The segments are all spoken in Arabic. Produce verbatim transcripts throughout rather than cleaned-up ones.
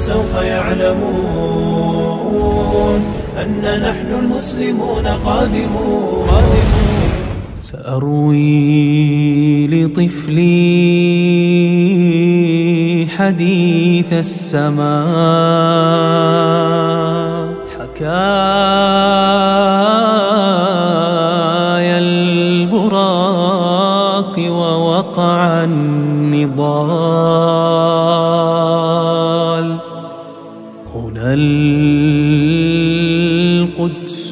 سوف يعلمون أن نحن المسلمون قادمون. سأروي لطفلي حديث السماء، حكايا البراق ووقع النضال. هنا القدس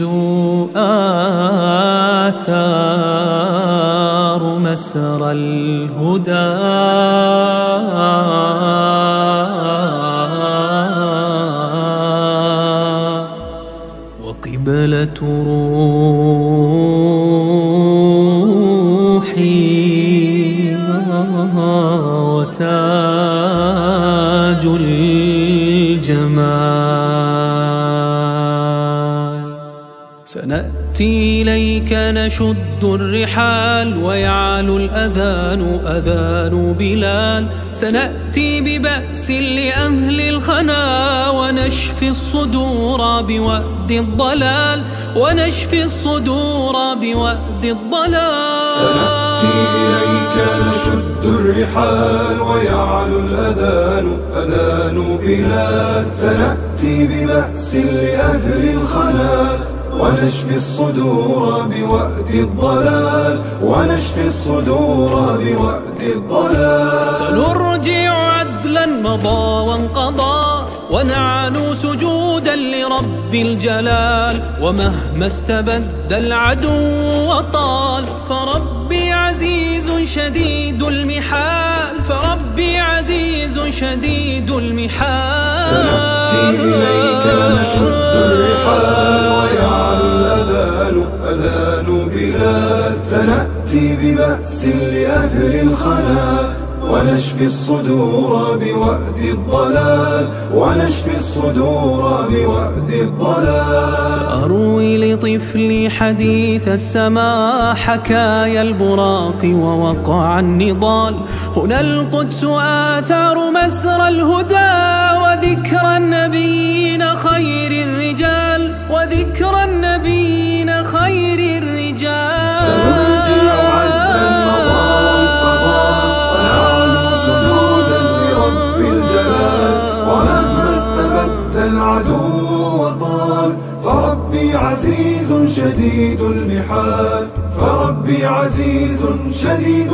آثار مسرى الهدى، وقبلة روحي وتاج الجمال. سنأتي إليك نشد الرحال، ويعلو الأذان أذان بلال. سنأتي ببأس لأهل الخنا، ونشفي الصدور بوأد الضلال، ونشفي الصدور بوأد الضلال. سنأتي إليك نشد الرحال، ويعلو الأذان أذان بلال. سنأتي ببأس لأهل الخنا، ونشفي الصدور بوأد الضلال، ونشفي الصدور بوأد الضلال. سنرجع عدلا مضى وانقضى، ونعنو سجودا لرب الجلال. ومهما استبد العدو وطال، فربي عزيز شديد المحال، فربي عزيز شديد المحال. سنأتي إليك نشد الرحال، ويعلو الأذان أذان بلال. سنأتي ببأس لأهل الخنا، ونشفي الصدور بوأد الضلال، ونشفي الصدور بوأد الضلال. سأروي لطفلي حديث السماء، حكايا البراق ووقع النضال. هنا القدس آثار مسرى الهدى، وذكر النبيين خير الرجال، وذكر النبيين خير الرجال. سنرجع عدلا مضى وانقضى، ونعلو سجودا لرب الجلال. ومهما استبد العدو وطال، فربي عزيز شديد المحال، فربي عزيز شديد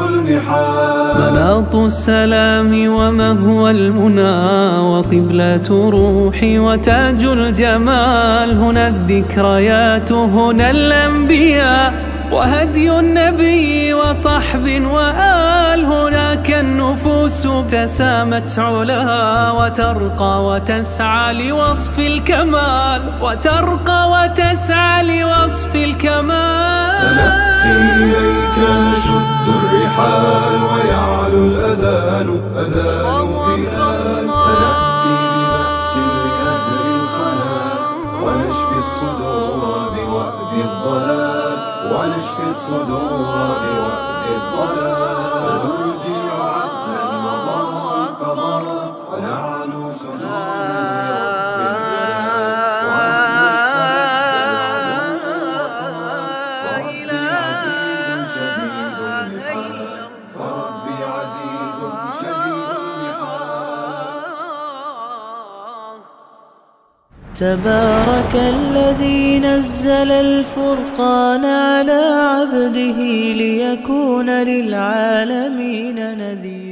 المحال. مناط السلام ومهوى المنى، وقبلة روحي وتاج الجمال. هنا الذكريات هنا الأنبياء، وهدي النبي وصحب وآل. هناك النفوس تسامت علاها، وترقى وتسعى لوصف الكمال، وترقى وتسعى لوصف الكمال. سنأتي إليك نشد الرحال، ويعلو الأذان أذان بلال. سنأتي ببأس لأهل الخنا، ونشفي الصدور بوأد الضلال، ونشفي الصدور بوأد الضلال. سنرجع عدلا مضى وانقضى، ونعلو سجودا لرب الجلال. ومهما استبد العدو وطال، فربي عزيز شديد المحال، فربي عزيز شديد المحال. تبارك الذي نزل الفرقان على عبده، ليكون للعالمين نذيرا.